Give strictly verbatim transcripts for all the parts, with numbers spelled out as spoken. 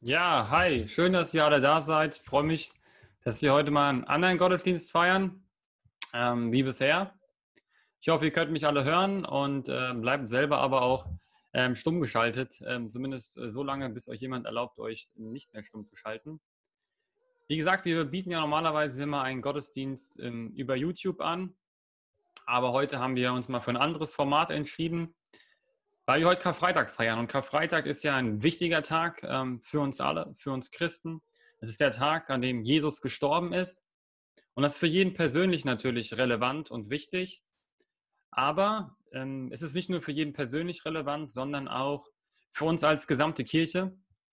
Ja, hi, schön, dass ihr alle da seid. Ich freue mich, dass wir heute mal einen anderen Gottesdienst feiern, ähm, wie bisher. Ich hoffe, ihr könnt mich alle hören und äh, bleibt selber aber auch ähm, stumm geschaltet, ähm, zumindest äh, so lange, bis euch jemand erlaubt, euch nicht mehr stumm zu schalten. Wie gesagt, wir bieten ja normalerweise immer einen Gottesdienst ähm, über YouTube an, aber heute haben wir uns mal für ein anderes Format entschieden, weil wir heute Karfreitag feiern. Und Karfreitag ist ja ein wichtiger Tag ähm, für uns alle, für uns Christen. Es ist der Tag, an dem Jesus gestorben ist. Und das ist für jeden persönlich natürlich relevant und wichtig. Aber ähm, es ist nicht nur für jeden persönlich relevant, sondern auch für uns als gesamte Kirche.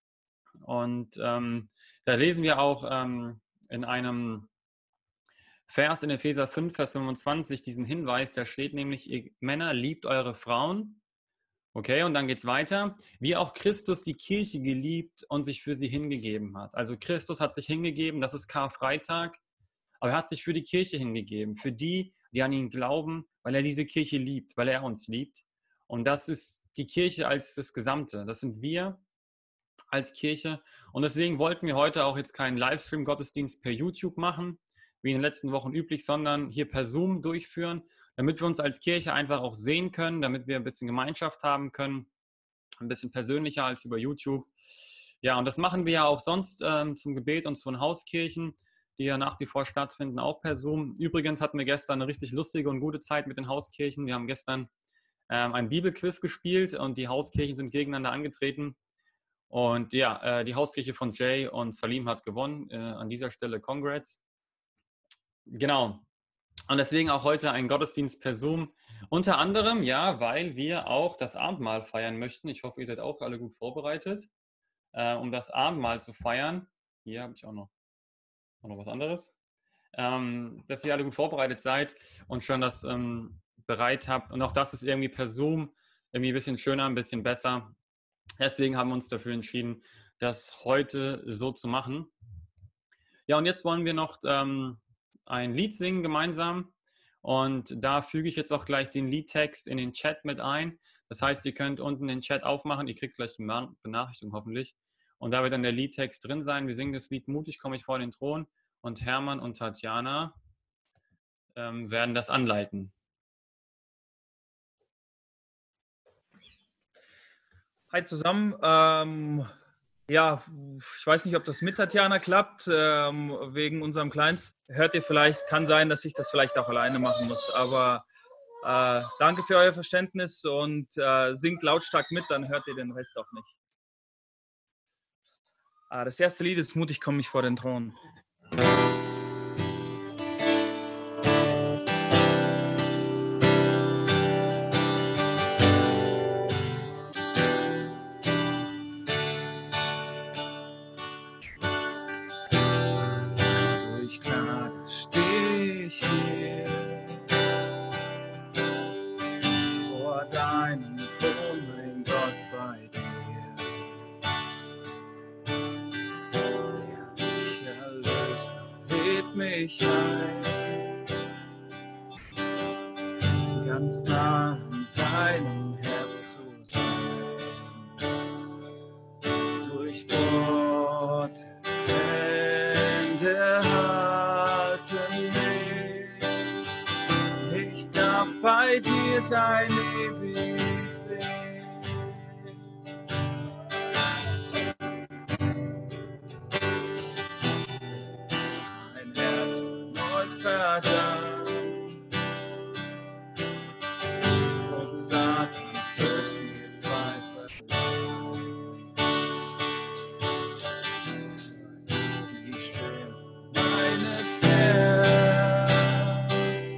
Und ähm, da lesen wir auch ähm, in einem Vers in Epheser fünf, Vers fünfundzwanzig diesen Hinweis, da steht nämlich, ihr Männer, liebt eure Frauen. Okay, und dann geht es weiter. Wie auch Christus die Kirche geliebt und sich für sie hingegeben hat. Also Christus hat sich hingegeben, das ist Karfreitag, aber er hat sich für die Kirche hingegeben, für die, die an ihn glauben, weil er diese Kirche liebt, weil er uns liebt. Und das ist die Kirche als das Gesamte. Das sind wir als Kirche. Und deswegen wollten wir heute auch jetzt keinen Livestream-Gottesdienst per YouTube machen, wie in den letzten Wochen üblich, sondern hier per Zoom durchführen, damit wir uns als Kirche einfach auch sehen können, damit wir ein bisschen Gemeinschaft haben können, ein bisschen persönlicher als über YouTube. Ja, und das machen wir ja auch sonst ähm, zum Gebet und zu den Hauskirchen, die ja nach wie vor stattfinden, auch per Zoom. Übrigens hatten wir gestern eine richtig lustige und gute Zeit mit den Hauskirchen. Wir haben gestern ähm, ein Bibelquiz gespielt und die Hauskirchen sind gegeneinander angetreten. Und ja, äh, die Hauskirche von Jay und Salim hat gewonnen. Äh, an dieser Stelle Congrats. Genau. Und deswegen auch heute ein Gottesdienst per Zoom. Unter anderem, ja, weil wir auch das Abendmahl feiern möchten. Ich hoffe, ihr seid auch alle gut vorbereitet, äh, um das Abendmahl zu feiern. Hier habe ich auch noch, auch noch was anderes. Ähm, dass ihr alle gut vorbereitet seid und schon das ähm, bereit habt. Und auch das ist irgendwie per Zoom irgendwie ein bisschen schöner, ein bisschen besser. Deswegen haben wir uns dafür entschieden, das heute so zu machen. Ja, und jetzt wollen wir noch ähm, ein Lied singen gemeinsam. Und da füge ich jetzt auch gleich den Liedtext in den Chat mit ein. Das heißt, ihr könnt unten den Chat aufmachen. Ihr kriegt gleich eine Benachrichtigung hoffentlich. Und da wird dann der Liedtext drin sein. Wir singen das Lied Mutig komme ich vor den Thron. Und Hermann und Tatjana ähm, werden das anleiten. Hi zusammen. Ähm, ja, ich weiß nicht, ob das mit Tatjana klappt. Ähm, wegen unserem Kleinsten hört ihr vielleicht, kann sein, dass ich das vielleicht auch alleine machen muss. Aber äh, danke für euer Verständnis und äh, singt lautstark mit, dann hört ihr den Rest auch nicht. Äh, das erste Lied ist Mutig komme ich vor den Thron. Durch Gnade stehe ich hier vor deinem Thron, mein Gott, bei dir. Der mich erlöst hat, lädt mich ein, ganz nah an seinem Herz zu sein. Durch Gott Hände halten mich, ich darf bei dir sein ewig. Mein Herz erneut verdammt und Satan flößt mir Zweifel. Die Stimme meines Herrn,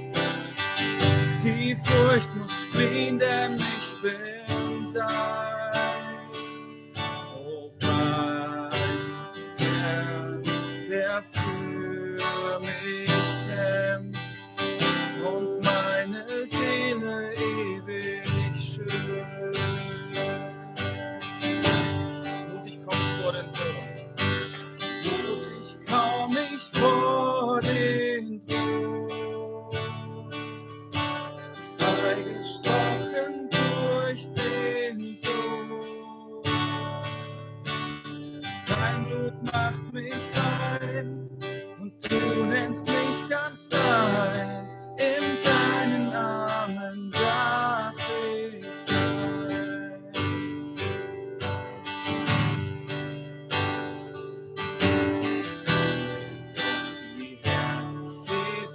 die Furcht muss fliehen, denn ich bin sein. Oh, preist den Herrn, der für mich kämpft und meine Seele ewig schützt. Mutig komm ich vor den Thron, mutig komm ich vor den Thron, freigesprochen durch den Sohn. Dein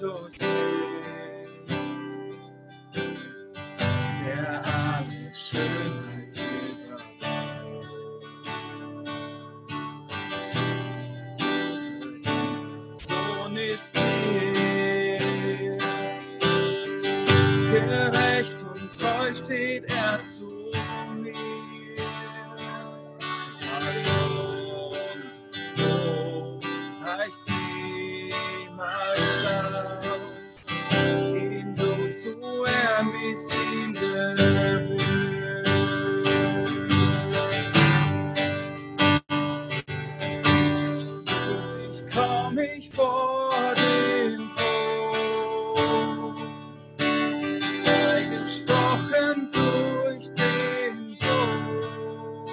Jesus ist, der alle Schönheit überwand. Sohn ist hier, gerecht und treu steht er zu mir. Reicht niemals aus, ihn so zu ehren, wie es ihm gebührt. Mutig komm ich vor den Thron, freigesprochen durch den Sohn.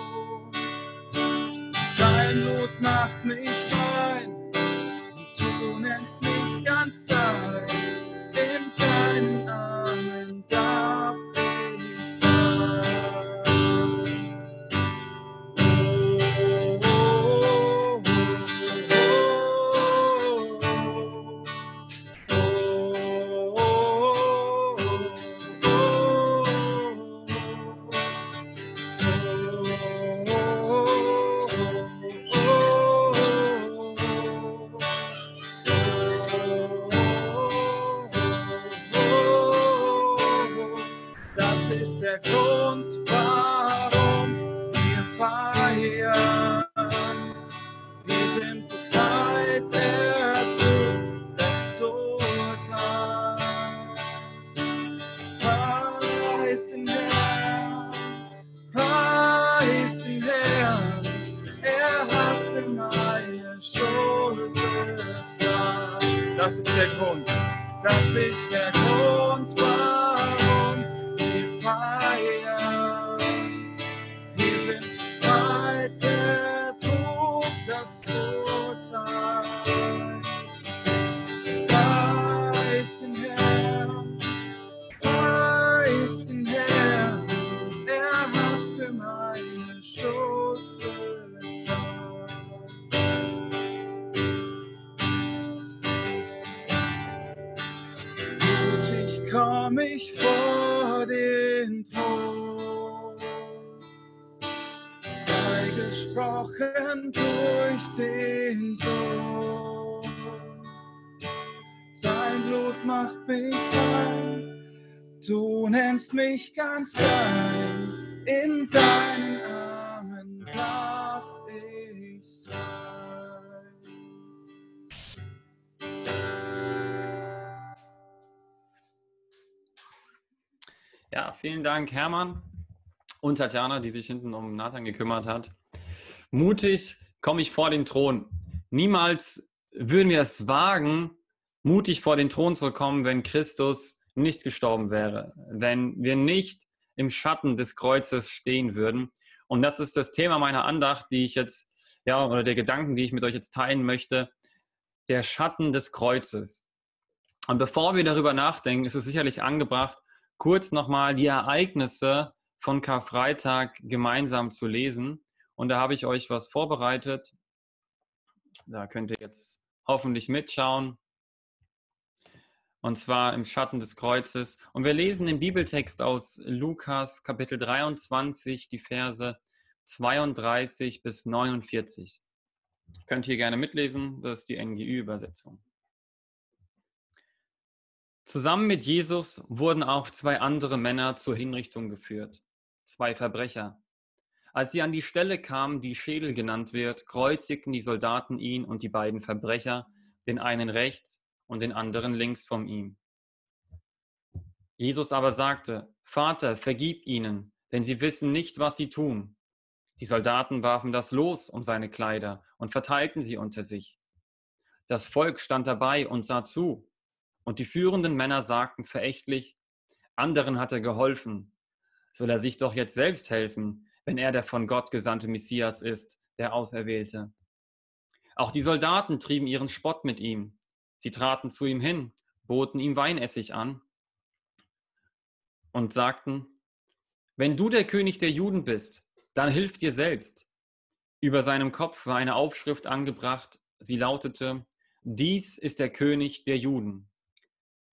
Dein Blut macht mich rein, du nennst mich ganz dein, in deinen Armen darf ich sein. Oh, oh, das ist der Grund, warum wir feiern. Wir sind befreit, er trug das Urteil. Preis den Herrn, preis den Herrn, er hat für meine Schuld bezahlt. Das ist der Grund, das ist der Grund, warum wir feiern. Wir sind befreit, er trug das Urteil. Preis den Herrn, preis den Herrn, er hat für meine Schuld bezahlt. Mutig komm ich vor den Thron, freigesprochen durch den Sohn. Sein Blut macht mich rein, du nennst mich ganz dein, in deinen Armen darf ich sein. Ja, vielen Dank, Hermann und Tatjana, die sich hinten um Nathan gekümmert hat. Mutig komme ich vor den Thron. Niemals würden wir es wagen, mutig vor den Thron zu kommen, wenn Christus nicht gestorben wäre, wenn wir nicht im Schatten des Kreuzes stehen würden. Und das ist das Thema meiner Andacht, die ich jetzt, ja, oder der Gedanken, die ich mit euch jetzt teilen möchte, der Schatten des Kreuzes. Und bevor wir darüber nachdenken, ist es sicherlich angebracht, kurz nochmal die Ereignisse von Karfreitag gemeinsam zu lesen. Und da habe ich euch was vorbereitet. Da könnt ihr jetzt hoffentlich mitschauen. Und zwar im Schatten des Kreuzes. Und wir lesen den Bibeltext aus Lukas Kapitel dreiundzwanzig, die Verse zweiunddreißig bis neunundvierzig. Könnt ihr gerne mitlesen, das ist die N G Ü-Übersetzung. Zusammen mit Jesus wurden auch zwei andere Männer zur Hinrichtung geführt, zwei Verbrecher. Als sie an die Stelle kamen, die Schädel genannt wird, kreuzigten die Soldaten ihn und die beiden Verbrecher, den einen rechts und den anderen links von ihm. Jesus aber sagte: Vater, vergib ihnen, denn sie wissen nicht, was sie tun. Die Soldaten warfen das Los um seine Kleider und verteilten sie unter sich. Das Volk stand dabei und sah zu. Und die führenden Männer sagten verächtlich: Anderen hat er geholfen. Soll er sich doch jetzt selbst helfen, wenn er der von Gott gesandte Messias ist, der Auserwählte. Auch die Soldaten trieben ihren Spott mit ihm. Sie traten zu ihm hin, boten ihm Weinessig an und sagten: Wenn du der König der Juden bist, dann hilf dir selbst. Über seinem Kopf war eine Aufschrift angebracht, sie lautete: Dies ist der König der Juden.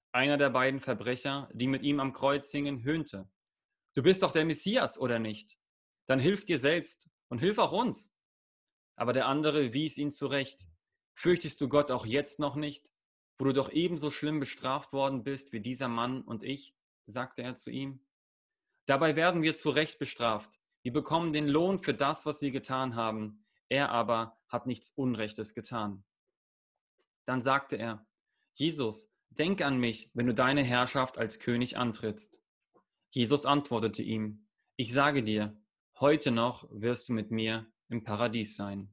Einer der beiden Verbrecher, die mit ihm am Kreuz hingen, höhnte: Du bist doch der Messias, oder nicht? Dann hilf dir selbst und hilf auch uns. Aber der andere wies ihn zurecht: Fürchtest du Gott auch jetzt noch nicht, wo du doch ebenso schlimm bestraft worden bist wie dieser Mann und ich, sagte er zu ihm. Dabei werden wir zu Recht bestraft. Wir bekommen den Lohn für das, was wir getan haben. Er aber hat nichts Unrechtes getan. Dann sagte er: Jesus, denk an mich, wenn du deine Herrschaft als König antrittst. Jesus antwortete ihm: Ich sage dir, heute noch wirst du mit mir im Paradies sein.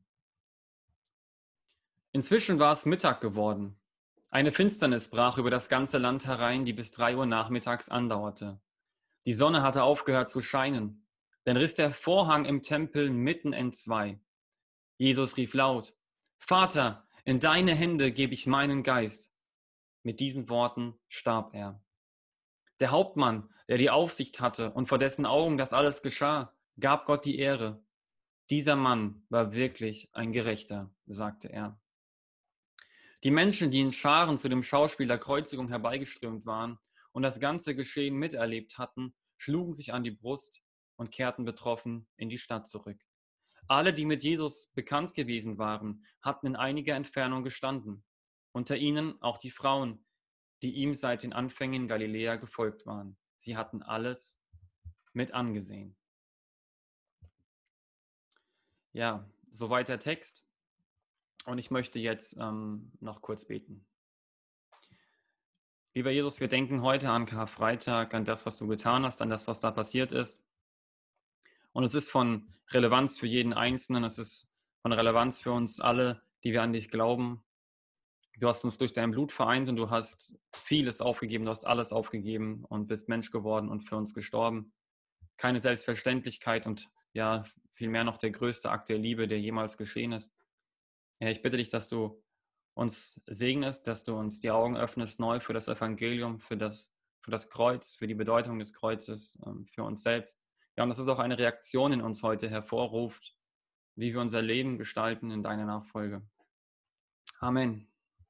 Inzwischen war es Mittag geworden. Eine Finsternis brach über das ganze Land herein, die bis drei Uhr nachmittags andauerte. Die Sonne hatte aufgehört zu scheinen. Dann riss der Vorhang im Tempel mitten entzwei. Jesus rief laut: Vater, in deine Hände gebe ich meinen Geist. Mit diesen Worten starb er. Der Hauptmann, der die Aufsicht hatte und vor dessen Augen das alles geschah, gab Gott die Ehre. Dieser Mann war wirklich ein Gerechter, sagte er. Die Menschen, die in Scharen zu dem Schauspiel der Kreuzigung herbeigeströmt waren und das ganze Geschehen miterlebt hatten, schlugen sich an die Brust und kehrten betroffen in die Stadt zurück. Alle, die mit Jesus bekannt gewesen waren, hatten in einiger Entfernung gestanden. Unter ihnen auch die Frauen, die ihm seit den Anfängen in Galiläa gefolgt waren. Sie hatten alles mit angesehen. Ja, soweit der Text. Und ich möchte jetzt ähm, noch kurz beten. Lieber Jesus, wir denken heute an Karfreitag, an das, was du getan hast, an das, was da passiert ist. Und es ist von Relevanz für jeden Einzelnen, es ist von Relevanz für uns alle, die wir an dich glauben. Du hast uns durch dein Blut vereint und du hast vieles aufgegeben, du hast alles aufgegeben und bist Mensch geworden und für uns gestorben. Keine Selbstverständlichkeit und ja, vielmehr noch der größte Akt der Liebe, der jemals geschehen ist. Ja, ich bitte dich, dass du uns segnest, dass du uns die Augen öffnest neu für das Evangelium, für das, für das Kreuz, für die Bedeutung des Kreuzes, für uns selbst. Ja, und dass es auch eine Reaktion in uns heute hervorruft, wie wir unser Leben gestalten in deiner Nachfolge. Amen.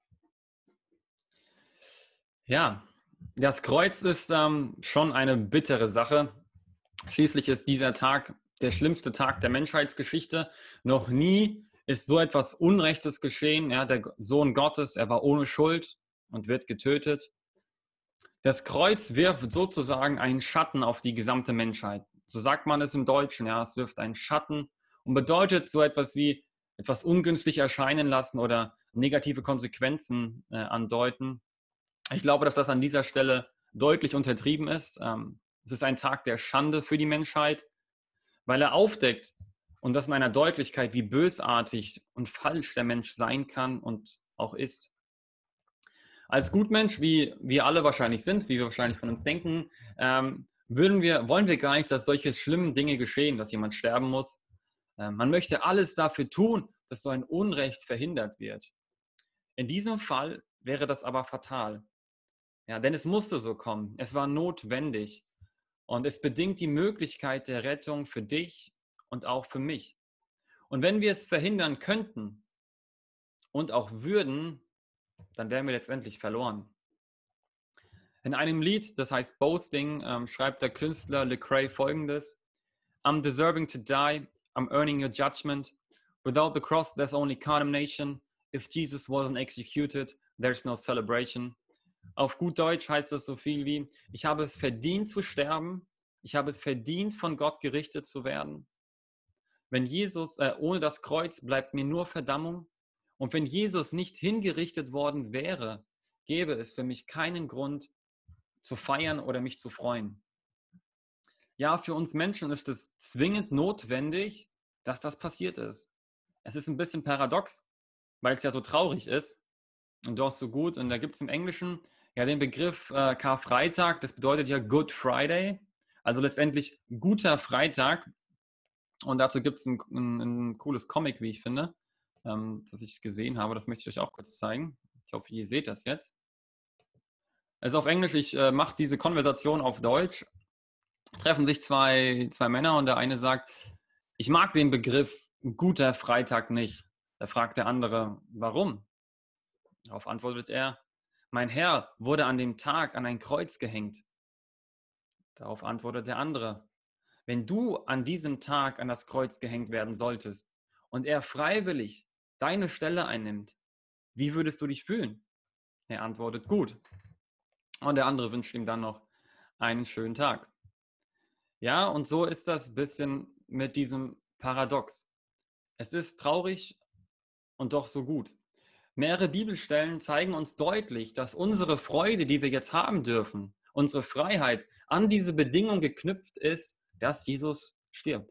Ja, das Kreuz ist ähm, schon eine bittere Sache. Schließlich ist dieser Tag der schlimmste Tag der Menschheitsgeschichte. Noch nie ist so etwas Unrechtes geschehen. Ja, der Sohn Gottes, er war ohne Schuld und wird getötet. Das Kreuz wirft sozusagen einen Schatten auf die gesamte Menschheit. So sagt man es im Deutschen. Ja, es wirft einen Schatten und bedeutet so etwas wie etwas ungünstig erscheinen lassen oder negative Konsequenzen äh, andeuten. Ich glaube, dass das an dieser Stelle deutlich untertrieben ist. Ähm, es ist ein Tag der Schande für die Menschheit, weil er aufdeckt, und das in einer Deutlichkeit, wie bösartig und falsch der Mensch sein kann und auch ist. Als Gutmensch, wie wir alle wahrscheinlich sind, wie wir wahrscheinlich von uns denken, ähm, würden wir, wollen wir gar nicht, dass solche schlimmen Dinge geschehen, dass jemand sterben muss. Ähm, man möchte alles dafür tun, dass so ein Unrecht verhindert wird. In diesem Fall wäre das aber fatal. Ja, denn es musste so kommen. Es war notwendig. Und es bedingt die Möglichkeit der Rettung für dich und auch für mich. Und wenn wir es verhindern könnten und auch würden, dann wären wir letztendlich verloren. In einem Lied, das heißt Boasting, ähm, schreibt der Künstler Lecrae folgendes: I'm deserving to die, I'm earning your judgment. Without the cross, there's only condemnation. If Jesus wasn't executed, there's no celebration. Auf gut Deutsch heißt das so viel wie: Ich habe es verdient zu sterben, ich habe es verdient, von Gott gerichtet zu werden. Wenn Jesus, äh, ohne das Kreuz bleibt mir nur Verdammung. Und wenn Jesus nicht hingerichtet worden wäre, gäbe es für mich keinen Grund zu feiern oder mich zu freuen. Ja, für uns Menschen ist es zwingend notwendig, dass das passiert ist. Es ist ein bisschen paradox, weil es ja so traurig ist und doch so gut. Und da gibt es im Englischen ja den Begriff äh, Karfreitag, das bedeutet ja Good Friday, also letztendlich guter Freitag. Und dazu gibt es ein, ein, ein cooles Comic, wie ich finde, ähm, das ich gesehen habe. Das möchte ich euch auch kurz zeigen. Ich hoffe, ihr seht das jetzt. Es ist auf Englisch, ich äh, mache diese Konversation auf Deutsch. Treffen sich zwei, zwei Männer und der eine sagt: Ich mag den Begriff guter Freitag nicht. Da fragt der andere: Warum? Darauf antwortet er: Mein Herr wurde an dem Tag an ein Kreuz gehängt. Darauf antwortet der andere: Wenn du an diesem Tag an das Kreuz gehängt werden solltest und er freiwillig deine Stelle einnimmt, wie würdest du dich fühlen? Er antwortet: Gut. Und der andere wünscht ihm dann noch einen schönen Tag. Ja, und so ist das ein bisschen mit diesem Paradox. Es ist traurig und doch so gut. Mehrere Bibelstellen zeigen uns deutlich, dass unsere Freude, die wir jetzt haben dürfen, unsere Freiheit an diese Bedingung geknüpft ist, dass Jesus stirbt.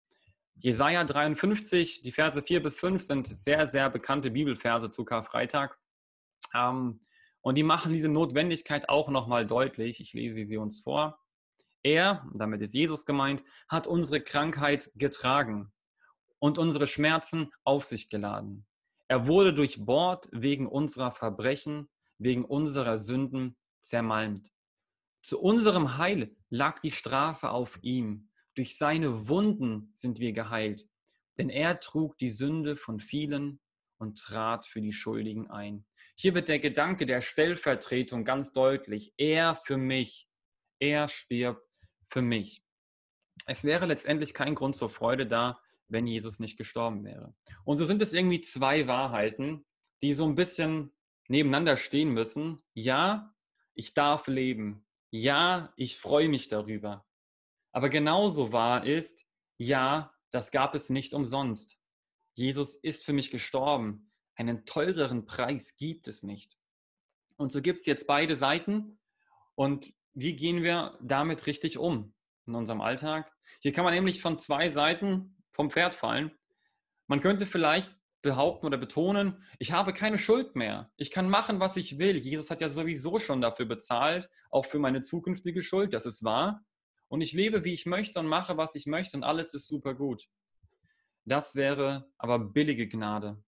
Jesaja dreiundfünfzig, die Verse vier bis fünf sind sehr, sehr bekannte Bibelverse zu Karfreitag. Ähm, und die machen diese Notwendigkeit auch nochmal deutlich. Ich lese sie uns vor. Er, damit ist Jesus gemeint, hat unsere Krankheit getragen und unsere Schmerzen auf sich geladen. Er wurde durchbohrt wegen unserer Verbrechen, wegen unserer Sünden zermalmt. Zu unserem Heil lag die Strafe auf ihm. Durch seine Wunden sind wir geheilt. Denn er trug die Sünde von vielen und trat für die Schuldigen ein. Hier wird der Gedanke der Stellvertretung ganz deutlich. Er für mich. Er stirbt für mich. Es wäre letztendlich kein Grund zur Freude da, wenn Jesus nicht gestorben wäre. Und so sind es irgendwie zwei Wahrheiten, die so ein bisschen nebeneinander stehen müssen. Ja, ich darf leben. Ja, ich freue mich darüber. Aber genauso wahr ist, ja, das gab es nicht umsonst. Jesus ist für mich gestorben. Einen teureren Preis gibt es nicht. Und so gibt es jetzt beide Seiten. Und wie gehen wir damit richtig um in unserem Alltag? Hier kann man nämlich von zwei Seiten vom Pferd fallen. Man könnte vielleicht behaupten oder betonen, ich habe keine Schuld mehr. Ich kann machen, was ich will. Jesus hat ja sowieso schon dafür bezahlt, auch für meine zukünftige Schuld, das ist wahr. Und ich lebe, wie ich möchte und mache, was ich möchte und alles ist super gut. Das wäre aber billige Gnade.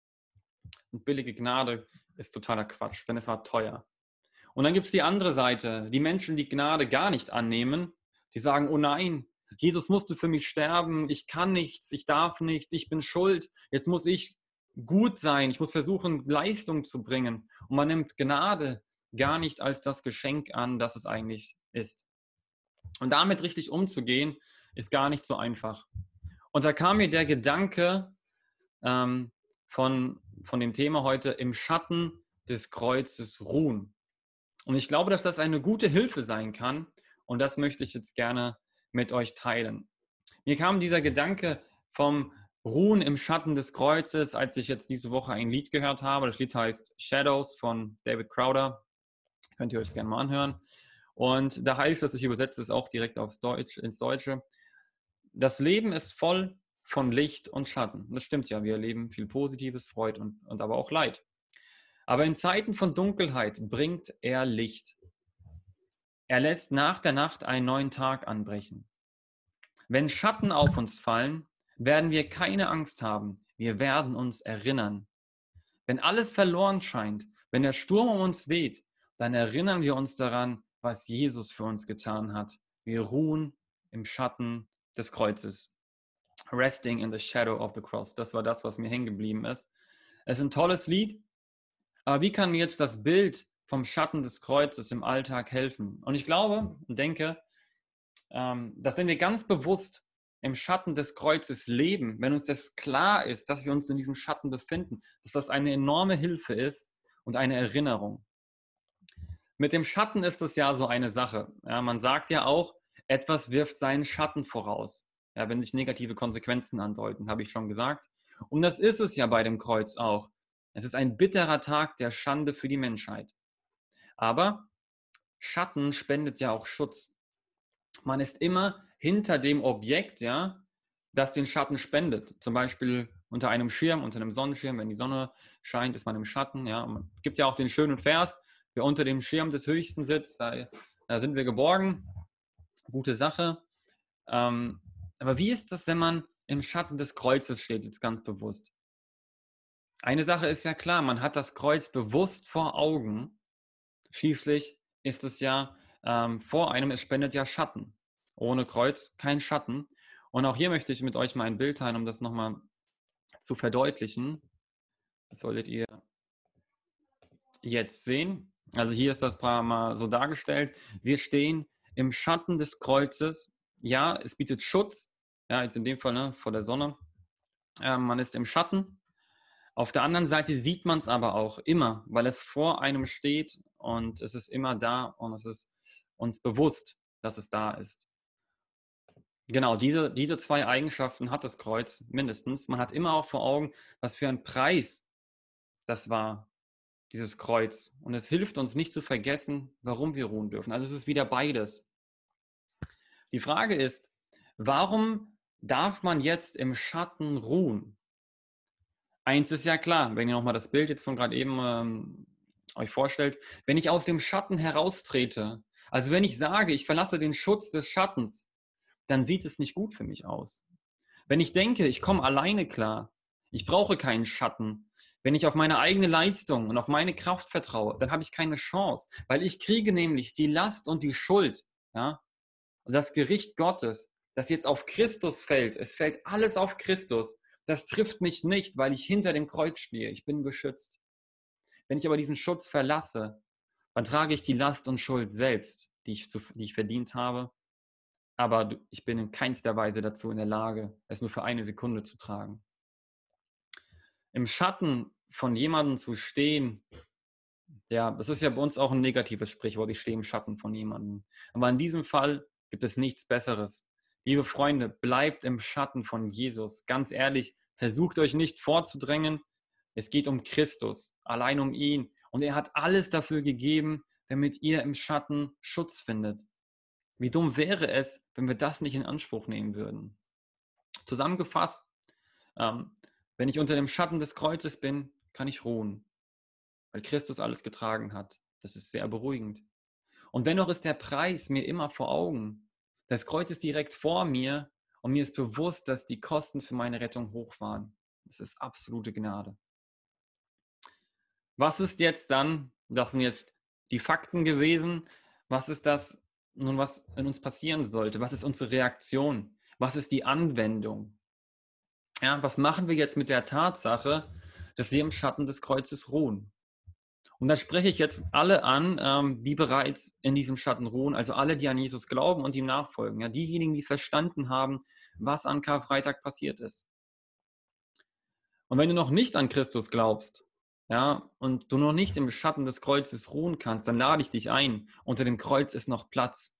Und billige Gnade ist totaler Quatsch, denn es war teuer. Und dann gibt es die andere Seite, die Menschen, die Gnade gar nicht annehmen, die sagen, oh nein, Jesus musste für mich sterben, ich kann nichts, ich darf nichts, ich bin schuld, jetzt muss ich gut sein, ich muss versuchen, Leistung zu bringen. Und man nimmt Gnade gar nicht als das Geschenk an, das es eigentlich ist. Und damit richtig umzugehen, ist gar nicht so einfach. Und da kam mir der Gedanke ähm, von, von dem Thema heute, im Schatten des Kreuzes ruhen. Und ich glaube, dass das eine gute Hilfe sein kann. Und das möchte ich jetzt gerne mit euch teilen. Mir kam dieser Gedanke vom Ruhen im Schatten des Kreuzes, als ich jetzt diese Woche ein Lied gehört habe. Das Lied heißt Shadows von David Crowder. Könnt ihr euch gerne mal anhören. Und da heißt es, ich übersetze es auch direkt aufs Deutsch, ins Deutsche. Das Leben ist voll von Licht und Schatten. Das stimmt ja, wir erleben viel Positives, Freude und, und aber auch Leid. Aber in Zeiten von Dunkelheit bringt er Licht. Er lässt nach der Nacht einen neuen Tag anbrechen. Wenn Schatten auf uns fallen, werden wir keine Angst haben. Wir werden uns erinnern. Wenn alles verloren scheint, wenn der Sturm um uns weht, dann erinnern wir uns daran, was Jesus für uns getan hat. Wir ruhen im Schatten des Kreuzes. Resting in the shadow of the cross. Das war das, was mir hängen geblieben ist. Es ist ein tolles Lied, aber wie kann mir jetzt das Bild vom Schatten des Kreuzes im Alltag helfen? Und ich glaube und denke, dass wenn wir ganz bewusst im Schatten des Kreuzes leben, wenn uns das klar ist, dass wir uns in diesem Schatten befinden, dass das eine enorme Hilfe ist und eine Erinnerung. Mit dem Schatten ist es ja so eine Sache. Ja, man sagt ja auch, etwas wirft seinen Schatten voraus. Ja, wenn sich negative Konsequenzen andeuten, habe ich schon gesagt. Und das ist es ja bei dem Kreuz auch. Es ist ein bitterer Tag der Schande für die Menschheit. Aber Schatten spendet ja auch Schutz. Man ist immer hinter dem Objekt, ja, das den Schatten spendet. Zum Beispiel unter einem Schirm, unter einem Sonnenschirm, wenn die Sonne scheint, ist man im Schatten. Ja. Es gibt ja auch den schönen Vers, wer unter dem Schirm des Höchsten sitzt, da, da sind wir geborgen. Gute Sache. Ähm, aber wie ist das, wenn man im Schatten des Kreuzes steht, jetzt ganz bewusst? Eine Sache ist ja klar, man hat das Kreuz bewusst vor Augen. Schließlich ist es ja ähm, vor einem, es spendet ja Schatten. Ohne Kreuz kein Schatten. Und auch hier möchte ich mit euch mal ein Bild teilen, um das nochmal zu verdeutlichen. Das solltet ihr jetzt sehen. Also hier ist das mal so dargestellt. Wir stehen im Schatten des Kreuzes. Ja, es bietet Schutz. Ja, jetzt in dem Fall, ne, vor der Sonne. Äh, man ist im Schatten. Auf der anderen Seite sieht man es aber auch immer, weil es vor einem steht und es ist immer da und es ist uns bewusst, dass es da ist. Genau, diese, diese zwei Eigenschaften hat das Kreuz mindestens. Man hat immer auch vor Augen, was für ein Preis das war, dieses Kreuz. Und es hilft uns nicht zu vergessen, warum wir ruhen dürfen. Also es ist wieder beides. Die Frage ist, warum darf man jetzt im Schatten ruhen? Eins ist ja klar, wenn ihr nochmal das Bild jetzt von gerade eben ähm, euch vorstellt, wenn ich aus dem Schatten heraustrete, also wenn ich sage, ich verlasse den Schutz des Schattens, dann sieht es nicht gut für mich aus. Wenn ich denke, ich komme alleine klar, ich brauche keinen Schatten, wenn ich auf meine eigene Leistung und auf meine Kraft vertraue, dann habe ich keine Chance, weil ich kriege nämlich die Last und die Schuld, ja, und das Gericht Gottes, das jetzt auf Christus fällt. Es fällt alles auf Christus. Das trifft mich nicht, weil ich hinter dem Kreuz stehe. Ich bin geschützt. Wenn ich aber diesen Schutz verlasse, dann trage ich die Last und Schuld selbst, die ich, zu, die ich verdient habe. Aber ich bin in keinster Weise dazu in der Lage, es nur für eine Sekunde zu tragen. Im Schatten von jemandem zu stehen, ja, das ist ja bei uns auch ein negatives Sprichwort, ich stehe im Schatten von jemandem. Aber in diesem Fall gibt es nichts Besseres. Liebe Freunde, bleibt im Schatten von Jesus. Ganz ehrlich, versucht euch nicht vorzudrängen. Es geht um Christus, allein um ihn. Und er hat alles dafür gegeben, damit ihr im Schatten Schutz findet. Wie dumm wäre es, wenn wir das nicht in Anspruch nehmen würden? Zusammengefasst, ähm, wenn ich unter dem Schatten des Kreuzes bin, kann ich ruhen, weil Christus alles getragen hat. Das ist sehr beruhigend. Und dennoch ist der Preis mir immer vor Augen. Das Kreuz ist direkt vor mir und mir ist bewusst, dass die Kosten für meine Rettung hoch waren. Das ist absolute Gnade. Was ist jetzt dann, das sind jetzt die Fakten gewesen, was ist das nun, was in uns passieren sollte? Was ist unsere Reaktion? Was ist die Anwendung? Ja, was machen wir jetzt mit der Tatsache, dass wir im Schatten des Kreuzes ruhen? Und da spreche ich jetzt alle an, ähm, die bereits in diesem Schatten ruhen, also alle, die an Jesus glauben und ihm nachfolgen. Ja, diejenigen, die verstanden haben, was an Karfreitag passiert ist. Und wenn du noch nicht an Christus glaubst, ja, und du noch nicht im Schatten des Kreuzes ruhen kannst, dann lade ich dich ein. Unter dem Kreuz ist noch Platz.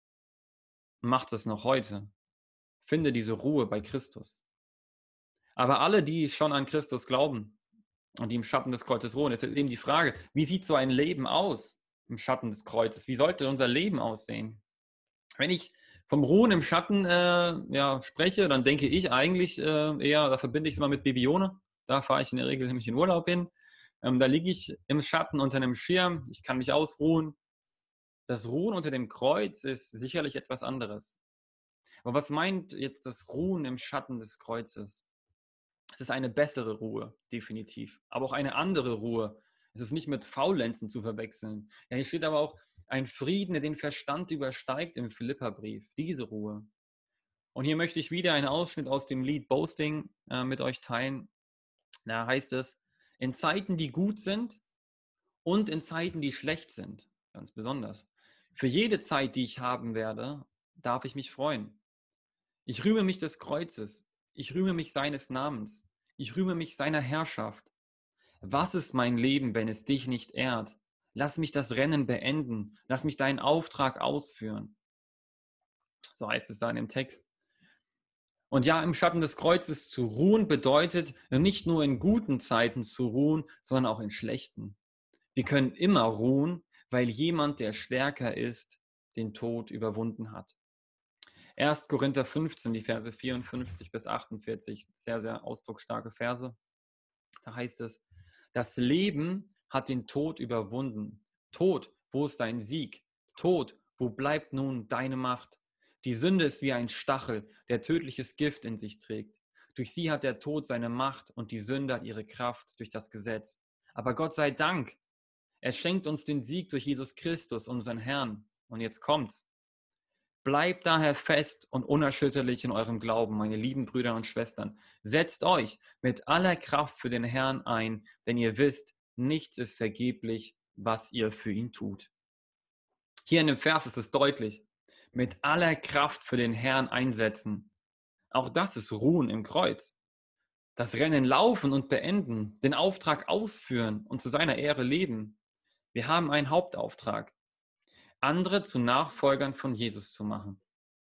Mach das noch heute. Finde diese Ruhe bei Christus. Aber alle, die schon an Christus glauben und die im Schatten des Kreuzes ruhen, jetzt ist eben die Frage, wie sieht so ein Leben aus im Schatten des Kreuzes? Wie sollte unser Leben aussehen? Wenn ich vom Ruhen im Schatten äh, ja, spreche, dann denke ich eigentlich äh, eher, da verbinde ich es immer mit Bibione. Da fahre ich in der Regel nämlich in Urlaub hin. Ähm, da liege ich im Schatten unter einem Schirm. Ich kann mich ausruhen. Das Ruhen unter dem Kreuz ist sicherlich etwas anderes. Aber was meint jetzt das Ruhen im Schatten des Kreuzes? Es ist eine bessere Ruhe, definitiv. Aber auch eine andere Ruhe. Es ist nicht mit Faulenzen zu verwechseln. Ja, hier steht aber auch ein Frieden, der den Verstand übersteigt im Philipperbrief. Diese Ruhe. Und hier möchte ich wieder einen Ausschnitt aus dem Lied Boasting äh, mit euch teilen. Da heißt es, in Zeiten, die gut sind und in Zeiten, die schlecht sind, ganz besonders. Für jede Zeit, die ich haben werde, darf ich mich freuen. Ich rühme mich des Kreuzes. Ich rühme mich seines Namens. Ich rühme mich seiner Herrschaft. Was ist mein Leben, wenn es dich nicht ehrt? Lass mich das Rennen beenden. Lass mich deinen Auftrag ausführen. So heißt es da in dem Text. Und ja, im Schatten des Kreuzes zu ruhen bedeutet, nicht nur in guten Zeiten zu ruhen, sondern auch in schlechten. Wir können immer ruhen, weil jemand, der stärker ist, den Tod überwunden hat. erster Korinther fünfzehn, die Verse vierundfünfzig bis achtundvierzig, sehr, sehr ausdrucksstarke Verse. Da heißt es, das Leben hat den Tod überwunden. Tod, wo ist dein Sieg? Tod, wo bleibt nun deine Macht? Die Sünde ist wie ein Stachel, der tödliches Gift in sich trägt. Durch sie hat der Tod seine Macht und die Sünde hat ihre Kraft durch das Gesetz. Aber Gott sei Dank, er schenkt uns den Sieg durch Jesus Christus, unseren Herrn. Und jetzt kommt's. Bleibt daher fest und unerschütterlich in eurem Glauben, meine lieben Brüder und Schwestern. Setzt euch mit aller Kraft für den Herrn ein, denn ihr wisst, nichts ist vergeblich, was ihr für ihn tut. Hier in dem Vers ist es deutlich. Mit aller Kraft für den Herrn einsetzen. Auch das ist Ruhen im Kreuz. Das Rennen laufen und beenden, den Auftrag ausführen und zu seiner Ehre leben. Wir haben einen Hauptauftrag, andere zu Nachfolgern von Jesus zu machen.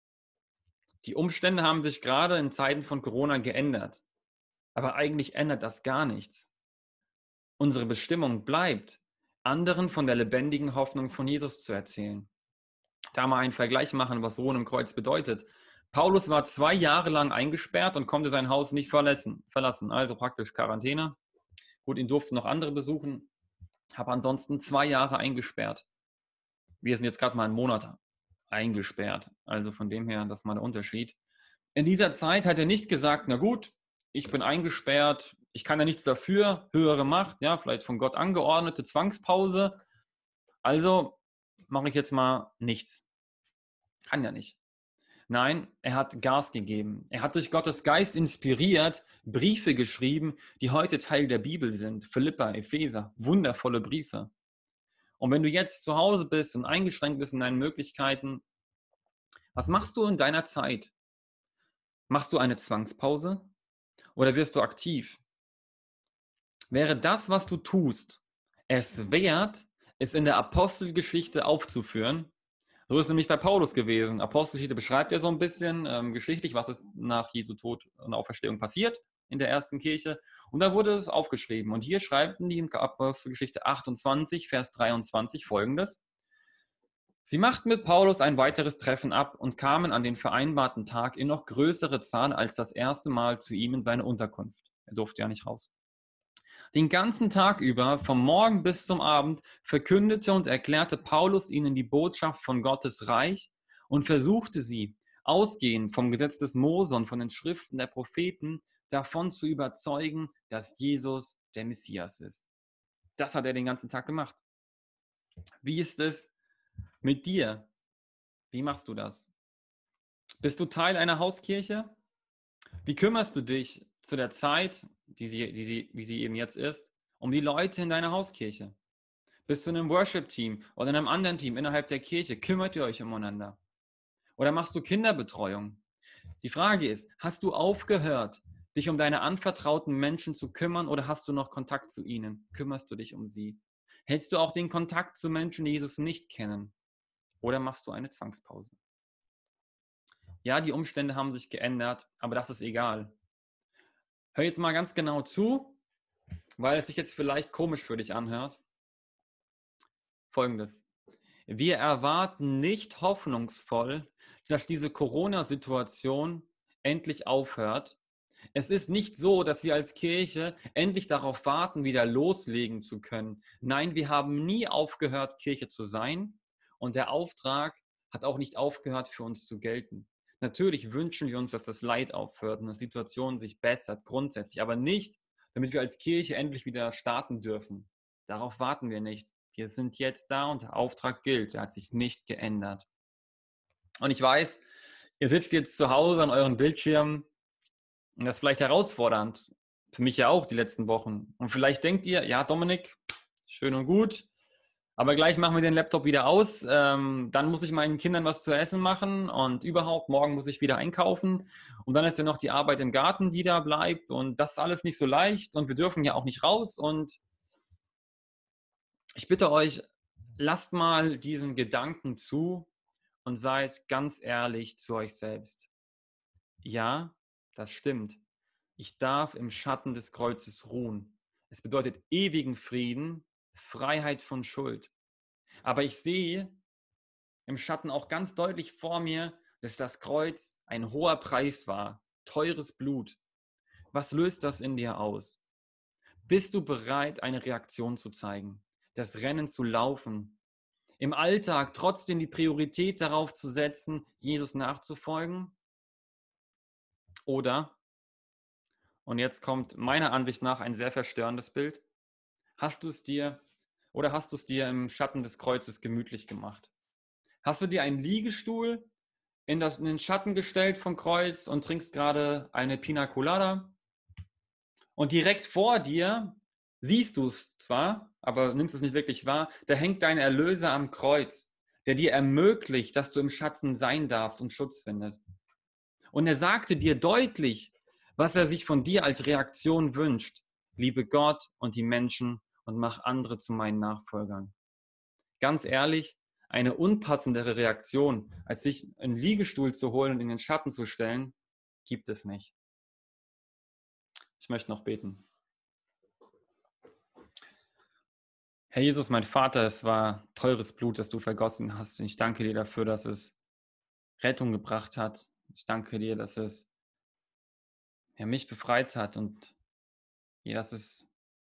Die Umstände haben sich gerade in Zeiten von Corona geändert, aber eigentlich ändert das gar nichts. Unsere Bestimmung bleibt, anderen von der lebendigen Hoffnung von Jesus zu erzählen. Da mal einen Vergleich machen, was Ruhen im Kreuz bedeutet. Paulus war zwei Jahre lang eingesperrt und konnte sein Haus nicht verlassen, verlassen, also praktisch Quarantäne. Gut, ihn durften noch andere besuchen, aber ansonsten zwei Jahre eingesperrt. Wir sind jetzt gerade mal einen Monat eingesperrt, also von dem her, das ist mal der Unterschied. In dieser Zeit hat er nicht gesagt, na gut, ich bin eingesperrt, ich kann ja nichts dafür, höhere Macht, ja, vielleicht von Gott angeordnete Zwangspause, also mache ich jetzt mal nichts. Kann ja nicht. Nein, er hat Gas gegeben. Er hat durch Gottes Geist inspiriert, Briefe geschrieben, die heute Teil der Bibel sind. Philipper, Epheser, wundervolle Briefe. Und wenn du jetzt zu Hause bist und eingeschränkt bist in deinen Möglichkeiten, was machst du in deiner Zeit? Machst du eine Zwangspause oder wirst du aktiv? Wäre das, was du tust, es wert, es in der Apostelgeschichte aufzuführen? So ist es nämlich bei Paulus gewesen. Apostelgeschichte beschreibt er so ein bisschen ähm, geschichtlich, was ist nach Jesu Tod und Auferstehung passiert in der ersten Kirche. Und da wurde es aufgeschrieben. Und hier schreiben die in Apostelgeschichte achtundzwanzig, Vers dreiundzwanzig folgendes. Sie machten mit Paulus ein weiteres Treffen ab und kamen an den vereinbarten Tag in noch größere Zahl als das erste Mal zu ihm in seine Unterkunft. Er durfte ja nicht raus. Den ganzen Tag über, vom Morgen bis zum Abend, verkündete und erklärte Paulus ihnen die Botschaft von Gottes Reich und versuchte sie, ausgehend vom Gesetz des Mose und von den Schriften der Propheten, davon zu überzeugen, dass Jesus der Messias ist. Das hat er den ganzen Tag gemacht. Wie ist es mit dir? Wie machst du das? Bist du Teil einer Hauskirche? Wie kümmerst du dich zu der Zeit, die sie, die sie, wie sie eben jetzt ist, um die Leute in deiner Hauskirche? Bist du in einem Worship-Team oder in einem anderen Team innerhalb der Kirche? Kümmert ihr euch umeinander? Oder machst du Kinderbetreuung? Die Frage ist, hast du aufgehört, dich um deine anvertrauten Menschen zu kümmern oder hast du noch Kontakt zu ihnen? Kümmerst du dich um sie? Hältst du auch den Kontakt zu Menschen, die Jesus nicht kennen? Oder machst du eine Zwangspause? Ja, die Umstände haben sich geändert, aber das ist egal. Hör jetzt mal ganz genau zu, weil es sich jetzt vielleicht komisch für dich anhört. Folgendes. Wir erwarten nicht hoffnungsvoll, dass diese Corona-Situation endlich aufhört. Es ist nicht so, dass wir als Kirche endlich darauf warten, wieder loslegen zu können. Nein, wir haben nie aufgehört, Kirche zu sein und der Auftrag hat auch nicht aufgehört, für uns zu gelten. Natürlich wünschen wir uns, dass das Leid aufhört und die Situation sich bessert, grundsätzlich, aber nicht, damit wir als Kirche endlich wieder starten dürfen. Darauf warten wir nicht. Wir sind jetzt da und der Auftrag gilt. Er hat sich nicht geändert. Und ich weiß, ihr sitzt jetzt zu Hause an euren Bildschirmen und das ist vielleicht herausfordernd. Für mich ja auch die letzten Wochen. Und vielleicht denkt ihr, ja Dominik, schön und gut, aber gleich machen wir den Laptop wieder aus. Ähm, dann muss ich meinen Kindern was zu essen machen und überhaupt, morgen muss ich wieder einkaufen. Und dann ist ja noch die Arbeit im Garten, die da bleibt. Und das ist alles nicht so leicht und wir dürfen ja auch nicht raus. Und ich bitte euch, lasst mal diesen Gedanken zu und seid ganz ehrlich zu euch selbst. Ja, das stimmt. Ich darf im Schatten des Kreuzes ruhen. Es bedeutet ewigen Frieden, Freiheit von Schuld. Aber ich sehe im Schatten auch ganz deutlich vor mir, dass das Kreuz ein hoher Preis war, teures Blut. Was löst das in dir aus? Bist du bereit, eine Reaktion zu zeigen, das Rennen zu laufen, im Alltag trotzdem die Priorität darauf zu setzen, Jesus nachzufolgen? Oder, und jetzt kommt meiner Ansicht nach ein sehr verstörendes Bild, hast du es dir oder hast du es dir im Schatten des Kreuzes gemütlich gemacht? Hast du dir einen Liegestuhl in, das, in den Schatten gestellt vom Kreuz und trinkst gerade eine Pina Colada? Und direkt vor dir siehst du es zwar, aber nimmst es nicht wirklich wahr, da hängt dein Erlöser am Kreuz, der dir ermöglicht, dass du im Schatten sein darfst und Schutz findest. Und er sagte dir deutlich, was er sich von dir als Reaktion wünscht. Liebe Gott und die Menschen und mach andere zu meinen Nachfolgern. Ganz ehrlich, eine unpassendere Reaktion, als sich einen Liegestuhl zu holen und in den Schatten zu stellen, gibt es nicht. Ich möchte noch beten. Herr Jesus, mein Vater, es war teures Blut, das du vergossen hast. Und ich danke dir dafür, dass es Rettung gebracht hat. Ich danke dir, dass es ja, mich befreit hat und ja, dass es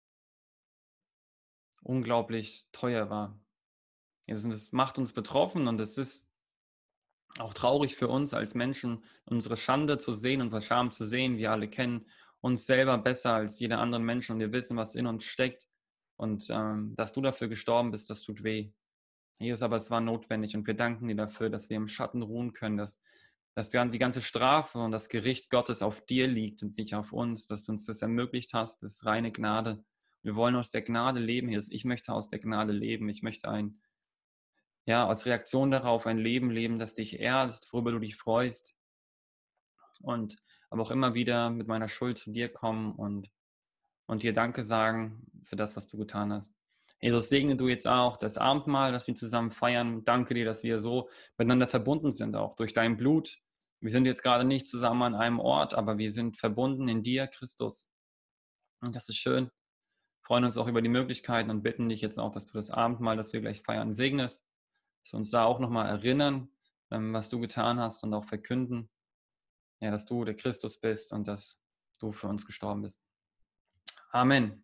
unglaublich teuer war. Es macht uns betroffen und es ist auch traurig für uns als Menschen, unsere Schande zu sehen, unsere Scham zu sehen. Wir alle kennen uns selber besser als jeder andere Mensch und wir wissen, was in uns steckt. Und ähm, dass du dafür gestorben bist, das tut weh. Jesus, aber es war notwendig und wir danken dir dafür, dass wir im Schatten ruhen können, dass, dass die ganze Strafe und das Gericht Gottes auf dir liegt und nicht auf uns, dass du uns das ermöglicht hast, das ist reine Gnade. Wir wollen aus der Gnade leben, Jesus. Ich möchte aus der Gnade leben. Ich möchte ein, ja, als Reaktion darauf ein Leben leben, das dich ehrt, worüber du dich freust. Und aber auch immer wieder mit meiner Schuld zu dir kommen und, und dir Danke sagen für das, was du getan hast. Jesus, segne du jetzt auch das Abendmahl, das wir zusammen feiern. Danke dir, dass wir so miteinander verbunden sind, auch durch dein Blut. Wir sind jetzt gerade nicht zusammen an einem Ort, aber wir sind verbunden in dir, Christus. Und das ist schön. Wir freuen uns auch über die Möglichkeiten und bitten dich jetzt auch, dass du das Abendmahl, das wir gleich feiern, segnest. Dass wir uns da auch nochmal erinnern, was du getan hast und auch verkünden, ja, dass du der Christus bist und dass du für uns gestorben bist. Amen.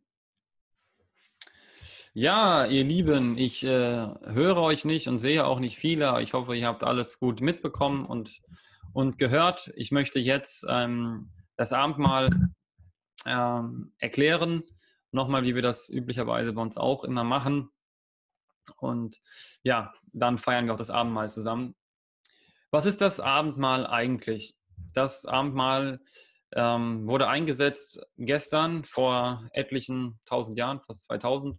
Ja, ihr Lieben, ich äh, höre euch nicht und sehe auch nicht viele. Ich hoffe, ihr habt alles gut mitbekommen und, und gehört. Ich möchte jetzt ähm, das Abendmahl ähm, erklären. Nochmal, wie wir das üblicherweise bei uns auch immer machen. Und ja, dann feiern wir auch das Abendmahl zusammen. Was ist das Abendmahl eigentlich? Das Abendmahl ähm, wurde eingesetzt gestern vor etlichen tausend Jahren, fast zweitausend.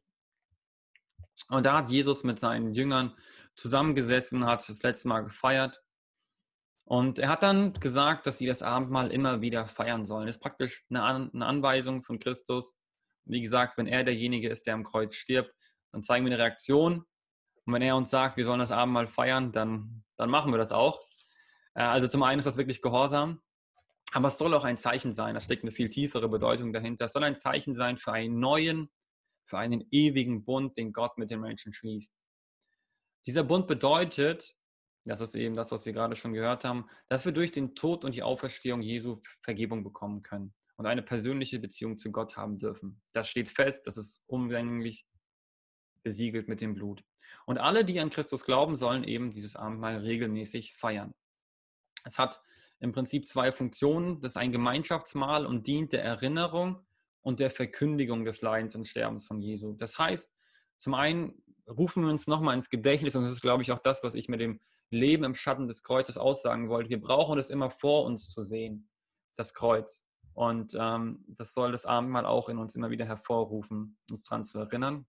Und da hat Jesus mit seinen Jüngern zusammengesessen, hat das letzte Mal gefeiert. Und er hat dann gesagt, dass sie das Abendmahl immer wieder feiern sollen. Das ist praktisch eine, An- eine Anweisung von Christus. Wie gesagt, wenn er derjenige ist, der am Kreuz stirbt, dann zeigen wir eine Reaktion. Und wenn er uns sagt, wir sollen das Abendmahl feiern, dann, dann machen wir das auch. Äh, also zum einen ist das wirklich Gehorsam, aber es soll auch ein Zeichen sein. Da steckt eine viel tiefere Bedeutung dahinter. Es soll ein Zeichen sein für einen neuen, für einen ewigen Bund, den Gott mit den Menschen schließt. Dieser Bund bedeutet, das ist eben das, was wir gerade schon gehört haben, dass wir durch den Tod und die Auferstehung Jesu Vergebung bekommen können und eine persönliche Beziehung zu Gott haben dürfen. Das steht fest, das ist umgänglich besiegelt mit dem Blut. Und alle, die an Christus glauben, sollen eben dieses Abendmahl regelmäßig feiern. Es hat im Prinzip zwei Funktionen. Das ist ein Gemeinschaftsmahl und dient der Erinnerung und der Verkündigung des Leidens und Sterbens von Jesu. Das heißt, zum einen rufen wir uns nochmal ins Gedächtnis, und das ist, glaube ich, auch das, was ich mit dem Leben im Schatten des Kreuzes aussagen wollte. Wir brauchen es immer vor uns zu sehen, das Kreuz. Und ähm, das soll das Abendmahl auch in uns immer wieder hervorrufen, uns daran zu erinnern.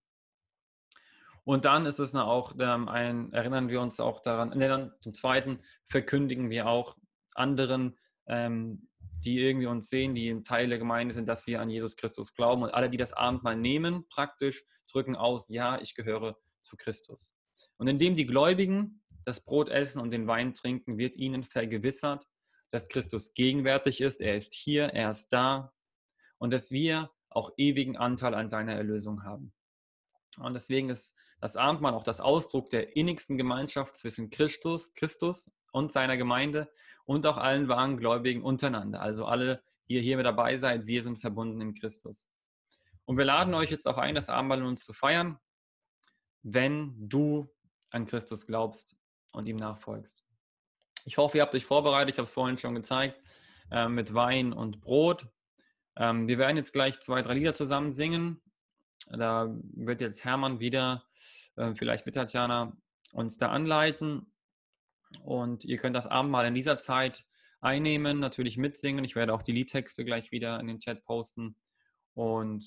Und dann ist es auch ähm, ein, erinnern wir uns auch daran, ne, dann zum Zweiten verkündigen wir auch anderen, ähm, die irgendwie uns sehen, die Teil der Gemeinde sind, dass wir an Jesus Christus glauben. Und alle, die das Abendmahl nehmen, praktisch drücken aus, ja, ich gehöre zu Christus. Und indem die Gläubigen das Brot essen und den Wein trinken, wird ihnen vergewissert, dass Christus gegenwärtig ist, er ist hier, er ist da und dass wir auch ewigen Anteil an seiner Erlösung haben. Und deswegen ist das Abendmahl auch das Ausdruck der innigsten Gemeinschaft zwischen Christus, Christus und seiner Gemeinde und auch allen wahren Gläubigen untereinander. Also alle, die ihr hier mit dabei seid, wir sind verbunden in Christus. Und wir laden euch jetzt auch ein, das Abendmahl in uns zu feiern, wenn du an Christus glaubst und ihm nachfolgst. Ich hoffe, ihr habt euch vorbereitet, ich habe es vorhin schon gezeigt, äh, mit Wein und Brot. Ähm, wir werden jetzt gleich zwei, drei Lieder zusammen singen. Da wird jetzt Hermann wieder, äh, vielleicht mit Tatjana, uns da anleiten. Und ihr könnt das Abendmahl in dieser Zeit einnehmen, natürlich mitsingen. Ich werde auch die Liedtexte gleich wieder in den Chat posten. Und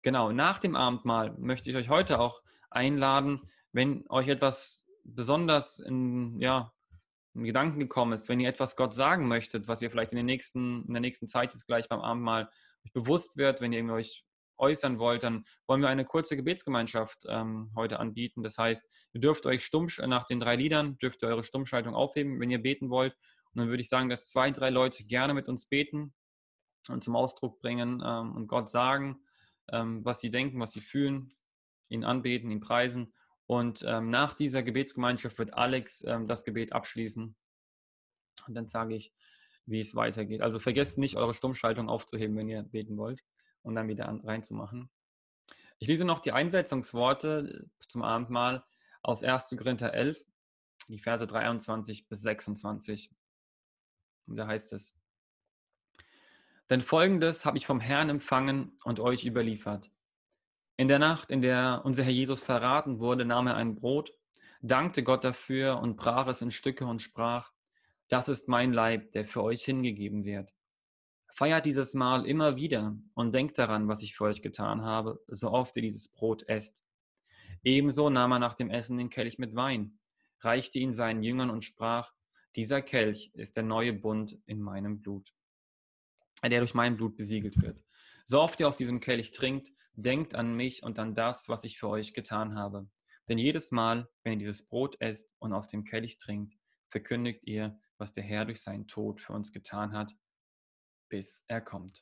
Genau, nach dem Abendmahl möchte ich euch heute auch einladen, wenn euch etwas besonders in, ja, in Gedanken gekommen ist, wenn ihr etwas Gott sagen möchtet, was ihr vielleicht in, den nächsten, in der nächsten Zeit jetzt gleich beim Abendmahl euch bewusst wird, wenn ihr euch äußern wollt, dann wollen wir eine kurze Gebetsgemeinschaft ähm, heute anbieten. Das heißt, ihr dürft euch stumm, nach den drei Liedern, dürft ihr eure Stummschaltung aufheben, wenn ihr beten wollt. Und dann würde ich sagen, dass zwei, drei Leute gerne mit uns beten und zum Ausdruck bringen ähm, und Gott sagen, ähm, was sie denken, was sie fühlen, ihn anbeten, ihn preisen. Und ähm, nach dieser Gebetsgemeinschaft wird Alex ähm, das Gebet abschließen. Und dann sage ich, wie es weitergeht. Also vergesst nicht, eure Stummschaltung aufzuheben, wenn ihr beten wollt und dann wieder an, reinzumachen. Ich lese noch die Einsetzungsworte zum Abendmahl aus erster Korinther elf, die Verse dreiundzwanzig bis sechsundzwanzig. Und da heißt es: Denn Folgendes habe ich vom Herrn empfangen und euch überliefert. In der Nacht, in der unser Herr Jesus verraten wurde, nahm er ein Brot, dankte Gott dafür und brach es in Stücke und sprach: Das ist mein Leib, der für euch hingegeben wird. Feiert dieses Mahl immer wieder und denkt daran, was ich für euch getan habe, so oft ihr dieses Brot esst. Ebenso nahm er nach dem Essen den Kelch mit Wein, reichte ihn seinen Jüngern und sprach: Dieser Kelch ist der neue Bund in meinem Blut, der durch mein Blut besiegelt wird. So oft ihr aus diesem Kelch trinkt, denkt an mich und an das, was ich für euch getan habe. Denn jedes Mal, wenn ihr dieses Brot esst und aus dem Kelch trinkt, verkündigt ihr, was der Herr durch seinen Tod für uns getan hat, bis er kommt.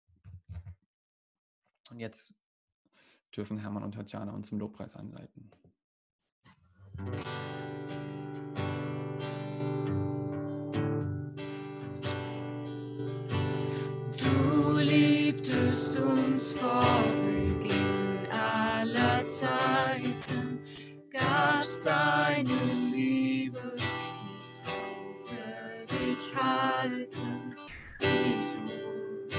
Und jetzt dürfen Hermann und Tatjana uns zum Lobpreis anleiten. Du liebtest uns vor Beginn aller Zeiten, gabst deine Liebe, nichts konnte dich halten. Jesus,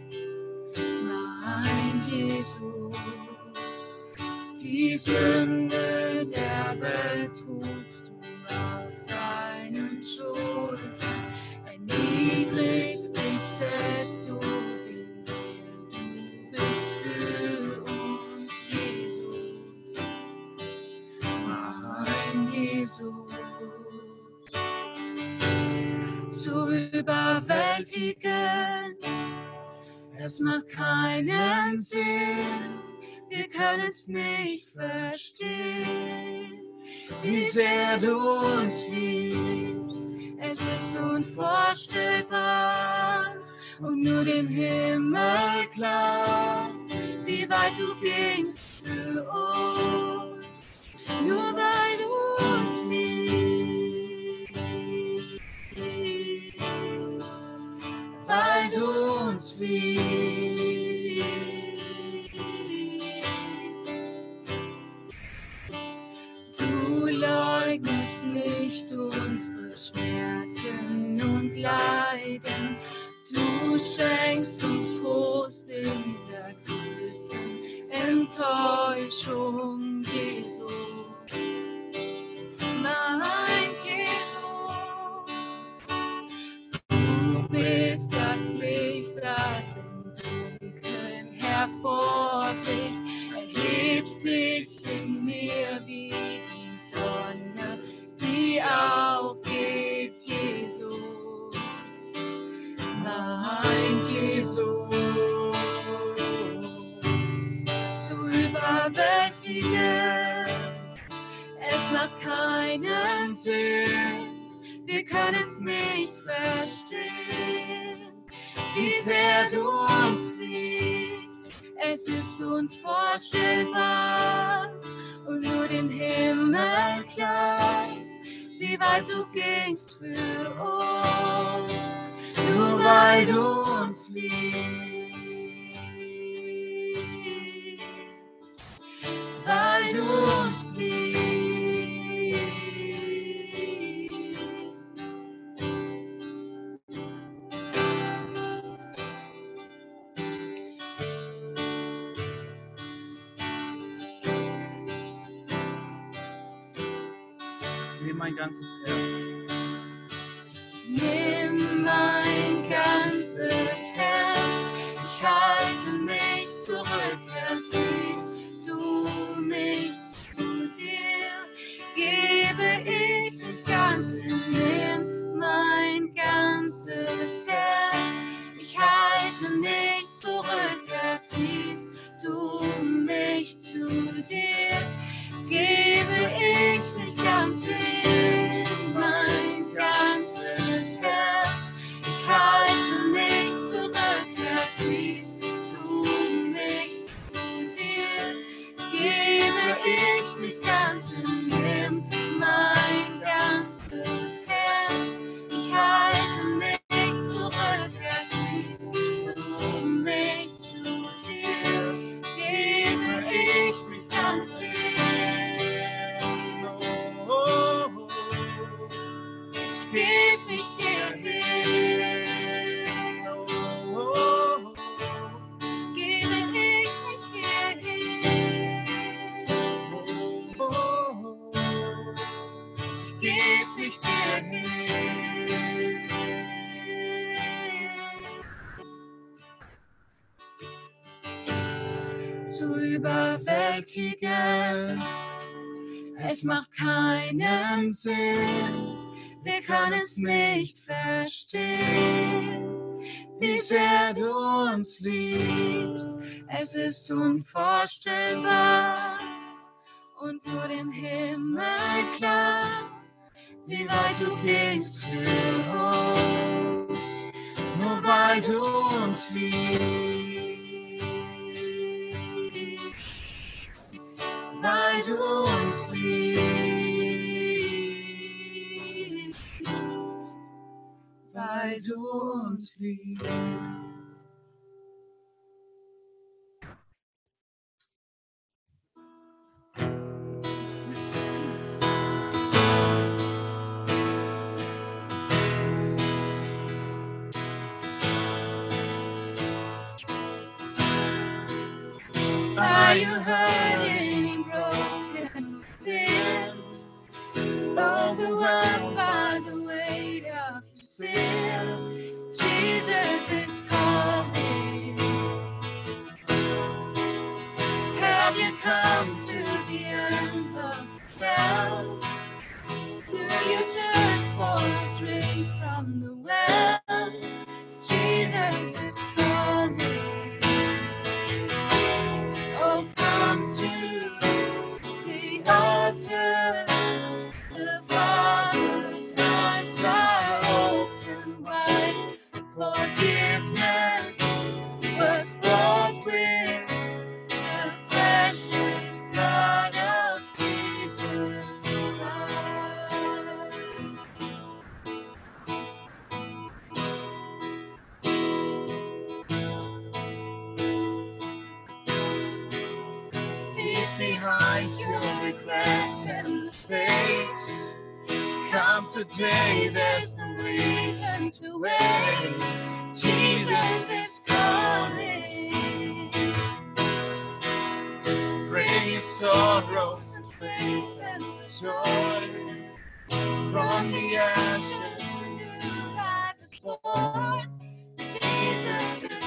mein Jesus, die Sünde der Welt trugst du auf deinen Schultern, erniedrigst dich selbst so sehr, du bist für uns, Jesus, mein Jesus. So überwältigend, es macht keinen Sinn, wir können es nicht verstehen, wie sehr du uns liebst. Es ist unvorstellbar und nur dem Himmel klar, wie weit du gingst für uns, nur weil du uns liebst, weil du uns liebst. Du leugnest nicht unsere Schmerzen und Leiden, du schenkst uns Trost in der größten Enttäuschung, Jesus, mein Jesus. Du bist das Licht, das im Dunkeln hervorbricht, erhebst dich in mir wie die Sonne, die aufgeht, Jesus, mein Jesus. So überwältigend, es macht keinen Sinn, wir können es nicht verstehen, wie sehr du uns liebst. Es ist unvorstellbar und nur dem Himmel klar, wie weit du gingst für uns, nur weil du uns liebst, weil du uns liebst. Nimm mein ganzes Herz. Nimm mein ganzes Herz, ich halte mich zurück, Herz, geb ich dir hin. Zu überwältigend, es macht keinen Sinn, wir können es nicht verstehen, wie sehr du uns liebst, es ist unvorstellbar und nur dem Himmel klar, wie weit du gingst für uns, nur weil du uns liebst, weil du uns liebst, weil du uns liebst. Are you hurting, broken within, overwhelmed by the weight of your sin? Jesus is calling. Have you come to the end of yourself? Do you thirst for a drink from the well? Jesus is calling. Oh, come to the altar. The Father's arms are open wide. Forgiveness was bought with the precious blood of Jesus Christ. Leave behind your regrets and mistakes. Come today, there's no reason to wait. Jesus is calling. Bring your sorrows and faith and joy. From the ashes, a new life is born. Jesus is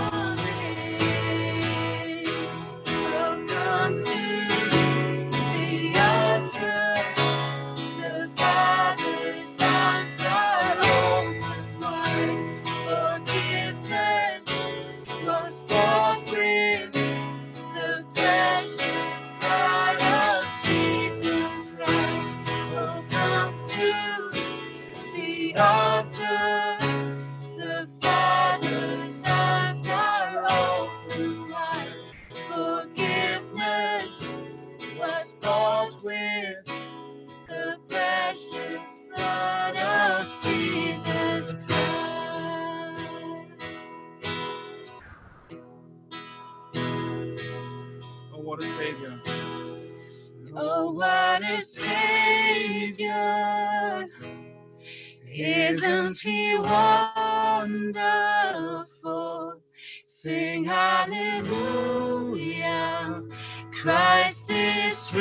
calling. Oh, come to the altar. The Father's arms are open wide. Forgiveness was bought with the precious blood of Jesus Christ. Oh, come to the altar. The Father's arms are open wide. Forgiveness was bought with the precious blood of Jesus Christ. Oh, what a Savior. Oh, what a Savior. Isn't he wonderful? Sing hallelujah. Christ is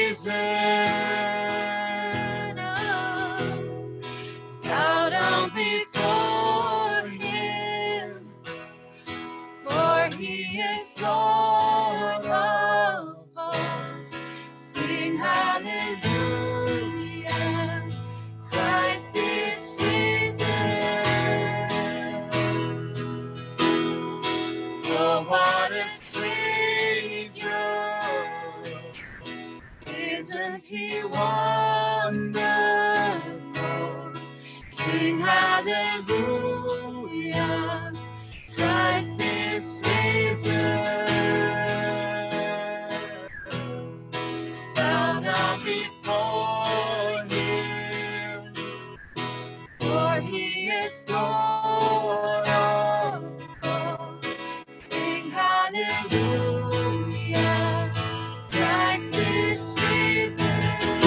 risen. Oh, bow down before him, for he is Lord of all. Sing hallelujah. Christ is risen. Oh, what a Savior. Isn't he wonderful? Sing hallelujah. Christ is risen. Bow down before him, for he is Lord of all. Sing hallelujah. Christ is risen.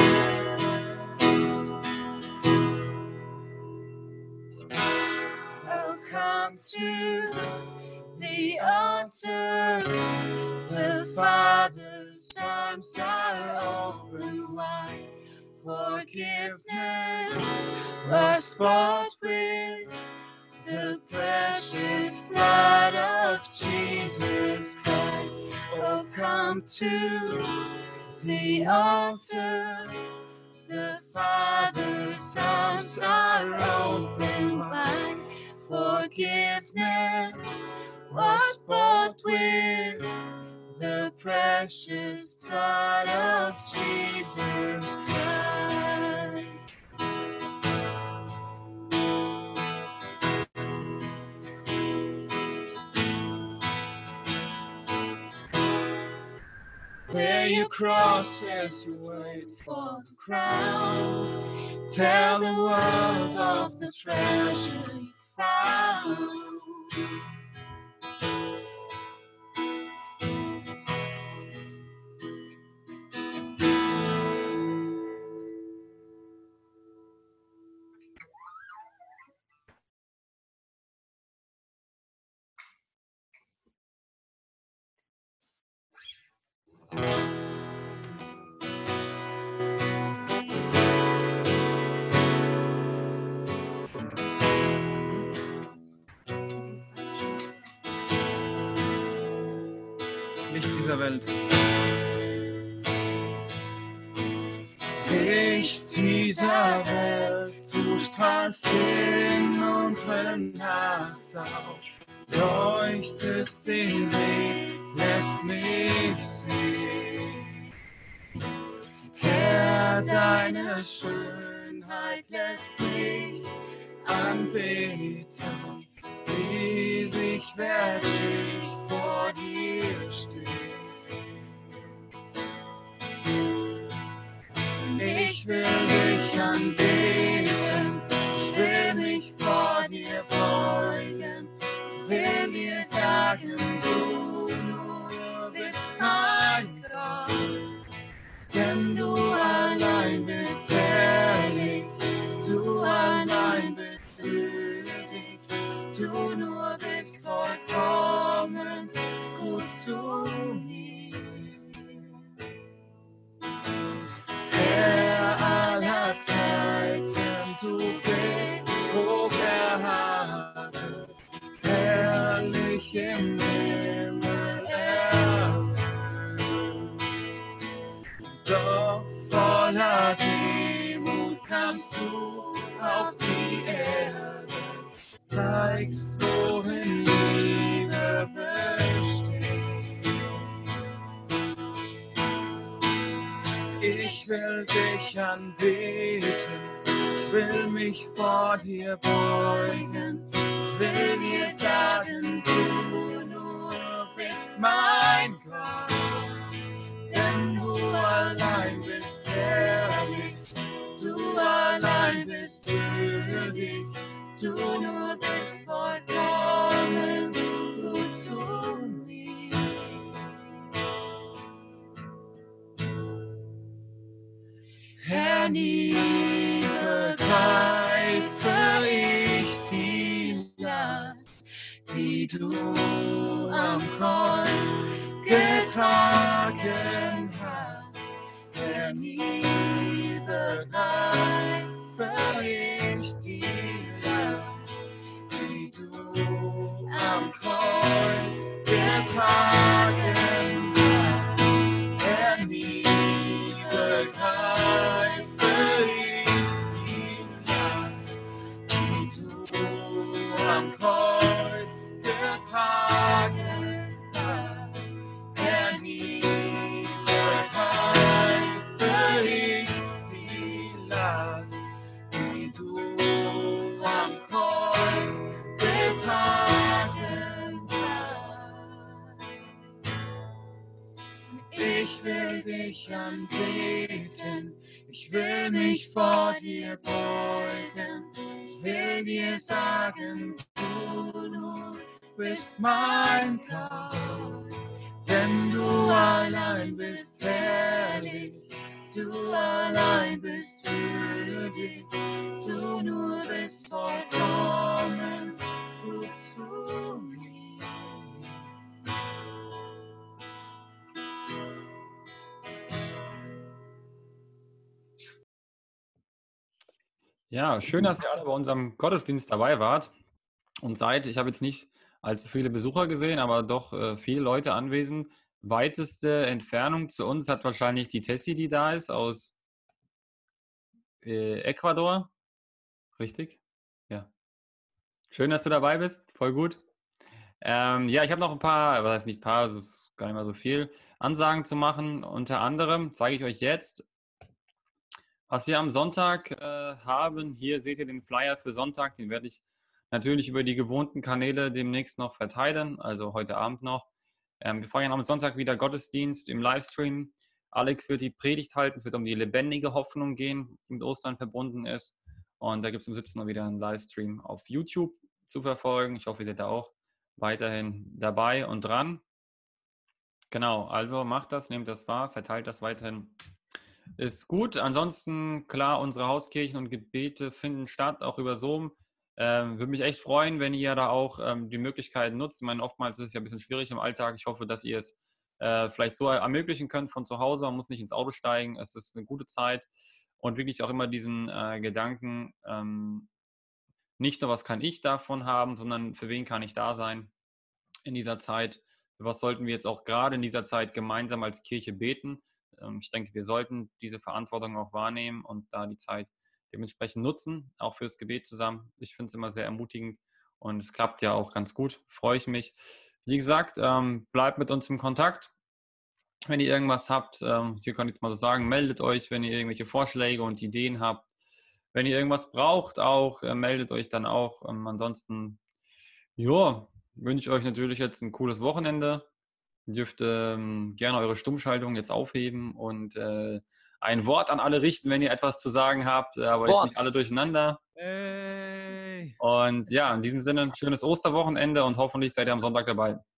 Oh, come to the altar. The Father's arms are open wide. forgiveness was bought with the precious blood of Jesus Christ. Oh, come to the altar. The Father's arms are open wide. Forgiveness was bought with the precious blood of Jesus Christ. Where your crosses you wait for the crown. Tell the world of the treasure you found. Licht dieser Welt. Licht dieser Welt, du strahlst in unsere Nacht auf, leuchtest den Weg, lässt mich sehen. Herr, deine Schönheit lässt mich anbeten, ewig werde ich vor dir stehen. Ich will dich anbeten, ich will mich vor dir beugen, ich will dir sagen, du nur bist mein Gott, denn du allein bist herrlich, du allein bist würdig, du nur bist vollkommen gut zu mir. Herr aller Zeiten, du bist hoch erhaben, herrlich im Himmel erhöht. Doch voller Demut kamst du auf die Erde, zeigst, worin Liebe besteht. Ich will dich anbeten, ich will mich vor dir beugen, ich will dir sagen, du nur bist mein Gott, denn du allein bist herrlich, du allein bist würdig, du nur bist vollkommen gut zu mir. Herr, nie begreife ich die Last, die du am Kreuz getragen hast. Herr, nie begreife ich die Last, die du am Kreuz getragen hast. Herr, nie begreife ich die Last, die du am Kreuz getragen hast. Herr, nie begreife ich die Last, die du am Kreuz getragen hast. Ich will dich anbeten, ich will mich vor dir beugen, ich will dir sagen, du nur bist mein Gott, denn du allein bist herrlich, du allein bist würdig, du nur bist vollkommen gut zu mir. Ja, schön, dass ihr alle bei unserem Gottesdienst dabei wart und seid. Ich habe jetzt nicht allzu viele Besucher gesehen, aber doch äh, viele Leute anwesend. Weiteste Entfernung zu uns hat wahrscheinlich die Tessie, die da ist, aus äh, Ecuador. Richtig? Ja. Schön, dass du dabei bist. Voll gut. Ähm, ja, ich habe noch ein paar, was heißt nicht paar, es ist gar nicht mal so viel, Ansagen zu machen. Unter anderem zeige ich euch jetzt, was wir am Sonntag äh, haben. Hier seht ihr den Flyer für Sonntag. Den werde ich natürlich über die gewohnten Kanäle demnächst noch verteilen, also heute Abend noch. Ähm, wir feiern am Sonntag wieder Gottesdienst im Livestream. Alex wird die Predigt halten. Es wird um die lebendige Hoffnung gehen, die mit Ostern verbunden ist. Und da gibt es um siebzehn Uhr wieder einen Livestream auf YouTube zu verfolgen. Ich hoffe, ihr seid da auch weiterhin dabei und dran. Genau, also macht das, nehmt das wahr, verteilt das weiterhin. Ist gut. Ansonsten, klar, unsere Hauskirchen und Gebete finden statt, auch über Zoom. Ähm, würde mich echt freuen, wenn ihr da auch ähm, die Möglichkeiten nutzt. Ich meine, oftmals ist es ja ein bisschen schwierig im Alltag. Ich hoffe, dass ihr es äh, vielleicht so ermöglichen könnt von zu Hause. Man muss nicht ins Auto steigen. Es ist eine gute Zeit. Und wirklich auch immer diesen äh, Gedanken, ähm, nicht nur, was kann ich davon haben, sondern für wen kann ich da sein in dieser Zeit. Was sollten wir jetzt auch gerade in dieser Zeit gemeinsam als Kirche beten? Ähm, ich denke, wir sollten diese Verantwortung auch wahrnehmen und da die Zeit dementsprechend nutzen, auch fürs Gebet zusammen. Ich finde es immer sehr ermutigend und es klappt ja auch ganz gut. Freue ich mich. Wie gesagt, ähm, bleibt mit uns im Kontakt. Wenn ihr irgendwas habt, ähm, hier kann ich jetzt mal so sagen, meldet euch, wenn ihr irgendwelche Vorschläge und Ideen habt. Wenn ihr irgendwas braucht, auch äh, meldet euch dann auch. Ähm, ansonsten, ja, wünsche ich euch natürlich jetzt ein cooles Wochenende. Ihr dürft ähm, gerne eure Stummschaltung jetzt aufheben und äh, ein Wort an alle richten, wenn ihr etwas zu sagen habt, äh, aber jetzt Wort. nicht alle durcheinander. Hey. Und ja, in diesem Sinne ein schönes Osterwochenende und hoffentlich seid ihr am Sonntag dabei.